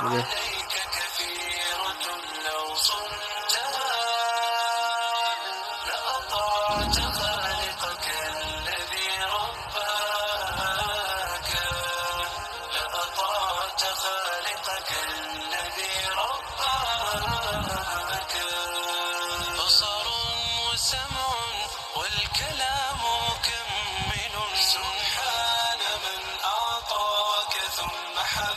ليه؟ عليك كثيرة لو صنتها لأطعت خالقك الذي رباك، لأطعت خالقك الذي رباك. بصر وسمع والكلام مكمل، سبحان من أعطاك ثم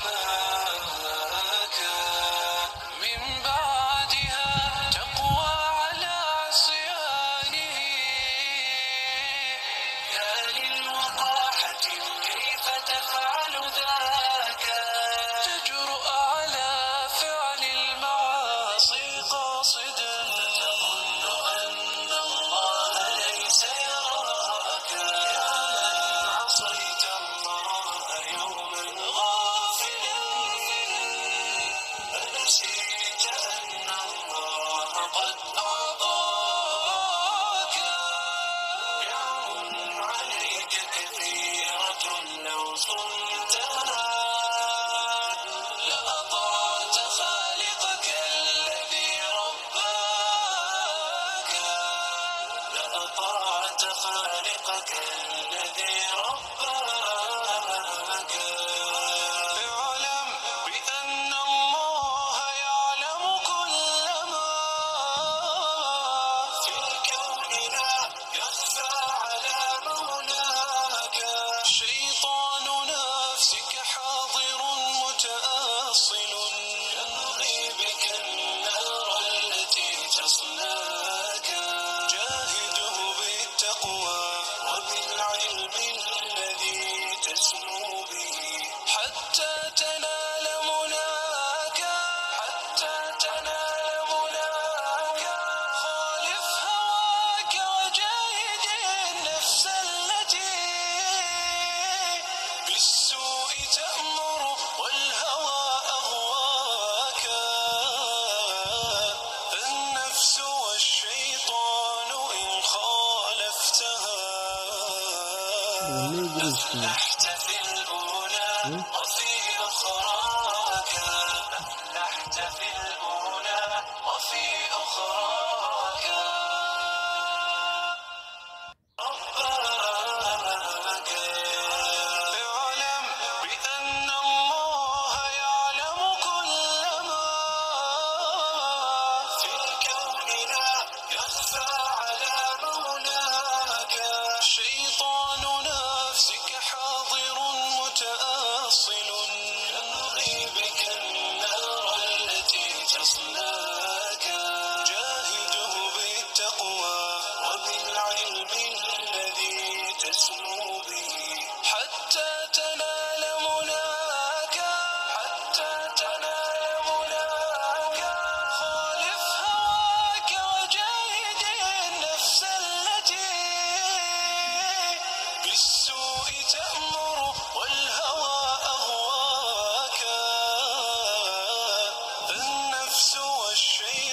حماك. من بعدها تقوى على عصيانه، يا للوقاحة كيف تفعل ذاك. تجرؤ على فعل المعاصي قاصدا، تظن أن الله ليس يراك. يا من عصيت الله يوما غافلا، فنسيت أن الله قد أعطاك. نعم عليك كثيرة لو صنتها لأطعت خالقك الذي رباك، لأطعت خالقك الذي رباك. اعلم بأن الله يعلم كل ما في الكون لا يخفى على مولاك. شيطان نفسك حاضر متأصل، يمضي بك النار التي تصلاك. جاهده بالتقوى وبالعلم الذي تسمو به حتى تنال مناك، حتى تنال مناك. خالف هواك وجاهد النفس التي بالسوء تأمر والهوى أغواك. النفس والشيطان إن خالفتها أفلحت في الأولى وفي أخراك، أفلحت في الأولى وفي أخراك. رباك اعلم بأن الله يعلم كل ما في الكون لا يخفى على مولاك. شيطان نفسك حاضر متأصل، يمضي بك النار التي تصلاك. جاهده بالتقوى وبالعلم الذي تسمو به حتى تنال مناك، حتى تنال مناك. خالف هواك وجاهد النفس التي بالسوء تأمر والهوى أغواك. النفس والشيطان